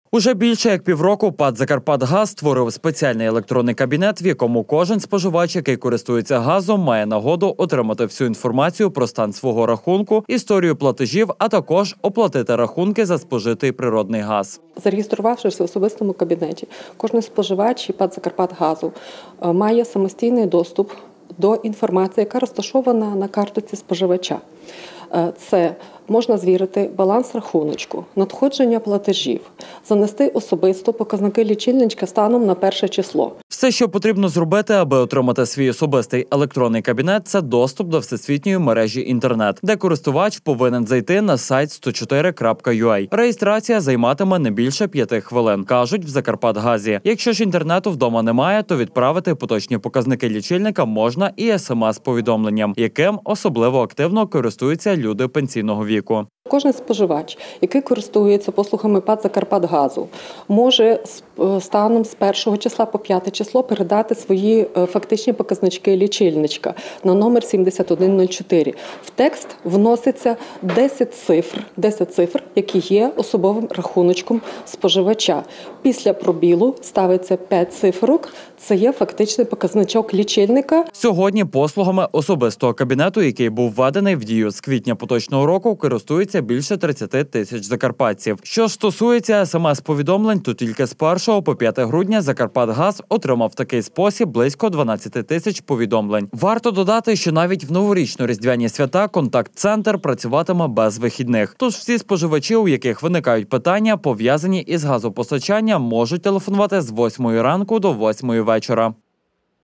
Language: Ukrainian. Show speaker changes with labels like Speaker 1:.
Speaker 1: Уже більше як півроку ПАТ «Закарпатгаз» створив спеціальний електронний кабінет, в якому кожен споживач, який користується газом, має нагоду отримати всю інформацію про стан свого рахунку, історію платежів, а також оплатити рахунки за спожитий природний газ.
Speaker 2: Зареєструвавшись в особистому кабінеті, кожен споживач ПАТ «Закарпатгазу» має самостійний доступ до інформації, яка розташована на карточці споживача. Це можна звірити баланс рахуночку, надходження платежів, занести особисто показники лічильничка станом на 1 число.
Speaker 1: Все, що потрібно зробити, аби отримати свій особистий електронний кабінет – це доступ до всесвітньої мережі інтернет, де користувач повинен зайти на сайт 104.ua. Реєстрація займатиме не більше 5 хвилин, кажуть в «Закарпатгазі». Якщо ж інтернету вдома немає, то відправити поточні показники лічильника можна і СМС-повідомленням, яким особливо активно користуються люди пенсійного віку.
Speaker 2: Кожен споживач, який користується послугами ПАТ «Закарпатгазу», може станом з 1 числа по 5 число передати свої фактичні показнички лічильничка на номер 7104. В текст вноситься 10 цифр, які є особовим рахуночком споживача. Після пробілу ставиться 5 цифрок, це є фактичний показничок лічильника.
Speaker 1: Сьогодні послугами особистого кабінету, який був введений в дію з квітня поточного року, користується більше 30 тисяч закарпатців. Що ж стосується СМС-повідомлень, то тільки з 1 по 5 грудня «Закарпатгаз» отримав в такий спосіб близько 12 тисяч повідомлень. Варто додати, що навіть в новорічно-різдвяні свята контакт-центр працюватиме без вихідних. Тож всі споживачі, у яких виникають питання, пов'язані із газопостачанням, можуть телефонувати з 8 ранку до 8 вечора.